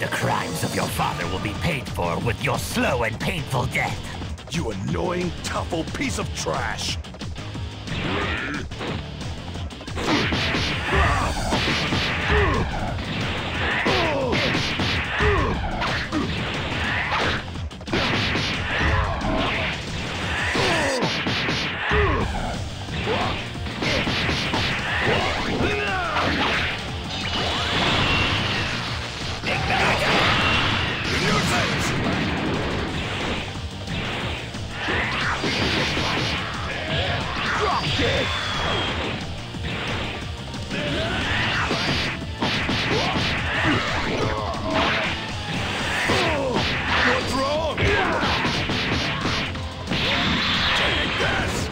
The crimes of your father will be paid for with your slow and painful death. You annoying, tough old piece of trash! What's wrong? Take this!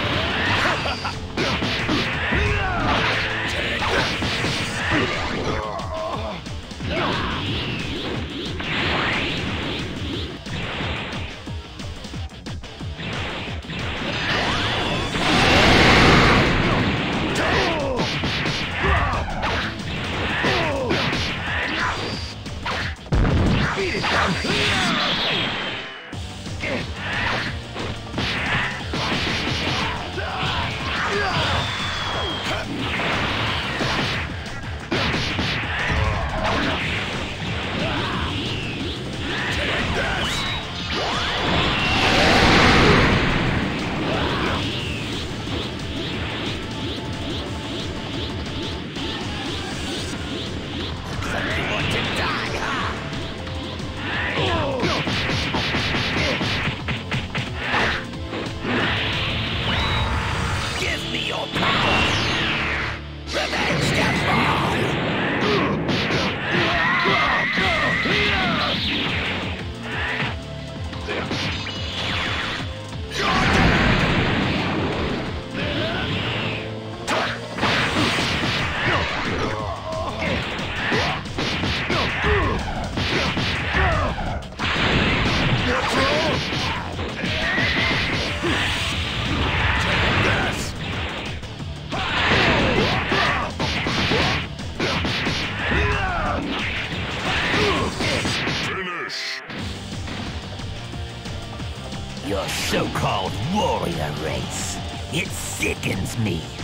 Take Beat it down! Your so-called warrior race. It sickens me.